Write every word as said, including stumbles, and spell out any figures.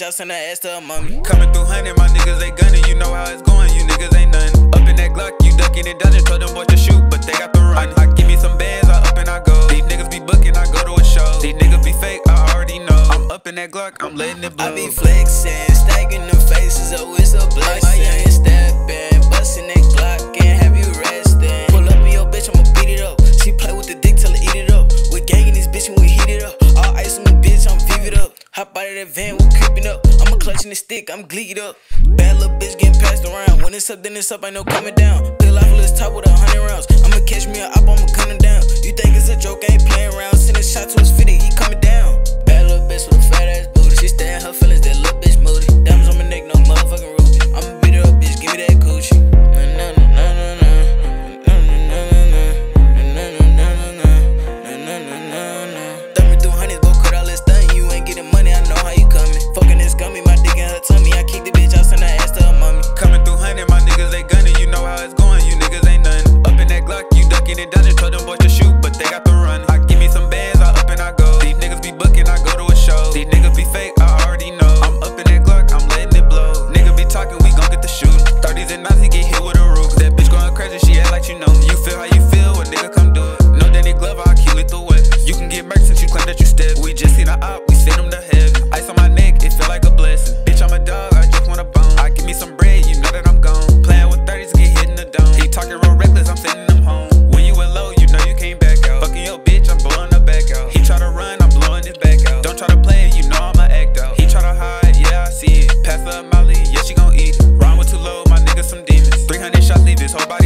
I send her ass to her mommy. Coming through hundred, my niggas they gunning. You know how it's going, you niggas ain't nothing. Up in that Glock, you ducking and dodging. Told them boys to shoot, but they got the run. I, I give me some bands, I up and I go. These niggas be booking, I go to a show. These niggas be fake, I already know. I'm up in that Glock, I'm letting it blow. I be flexing, stacking them faces, oh it's a blessing. My youngin' steppin', bustin' that Glock and have you restin'. Pull up in your bitch, I'ma beat it up. She play with the dick till I eat it up. We gang in this bitch and we heat it up. All ice on me bitch, I'm vivid up. Hop out of that van, we creepin' up. I'm a clutching the stick, I'm gleed up. Bad little bitch getting passed around. When it's up, then it's up, ain't no coming down. Pick life list top with a hundred rounds. I'ma catch me a op, I'ma gun him down. You think it's a joke, I ain't playing around. Send a shot to his fitty, he coming down. Bad little bitch with a fat ass booty. She stay in her feelings, that little bitch moody. Diamonds on my neck, no motherfucking ruby. I'ma beat her up, bitch, give me that coochie. Thumb me through hundreds, go cut all this stuntin'. You ain't getting money, I know how you coming. Fucking this gummy, my dick in her tummy. I keep the bitch, I send her ass to her mommy. Coming through hundred, my niggas they gunning. You know how it's going, you niggas ain't nothing. Up in that Glock, you ducking and dodging. Told them boys to shoot, but they got the run. I give me some bands, I up and I go. These niggas be booking, I go to a show. These niggas be fake, I already know. I'm up in that Glock, I'm letting it blow. Nigga be talking, we gon' get the shooting. Thirties and nines, he get hit with a roof. That bitch going crazy, she act like you know. You feel how you feel when nigga come do it. No Danny Glover, I keep it the west. You can get murked since you claim that you step. We just seen a op, we send him to heaven. Ice on my neck, it feel like a blessing. Bitch, I'm a dog, I just want a bone. I give me some bread, you know that I'm gone. Playing with thirties, get hit in the dome. He talking real reckless, I'm sending him home. When you went low, you know you can't back out. Fucking your bitch, I'm blowing her back out. He try to run, I'm blowing his back out. Don't try to play it, you know I'ma act out. He try to hide, yeah, I see it. Pass her a Molly, yeah, she gon' eat it. Rhyme with too low, my niggas some demons. three hundred shots, leave his whole body